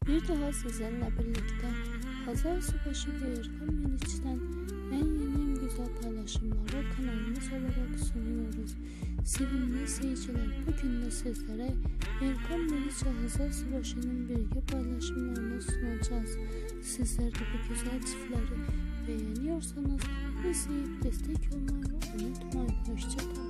Bir daha sizinle birlikte Hazar Subaşı ve Erkan Meriç'ten en yeni en güzel paylaşımları kanalımız olarak sunuyoruz. Sevimli seyirciler, bugün de sizlere Erkan Meriç ve Hazar Subaşı'nın birlikte paylaşımlarını sunacağız. Sizler de bu güzel çiftleri beğeniyorsanız izleyip destek olmayı unutmayın. Hoşçakalın.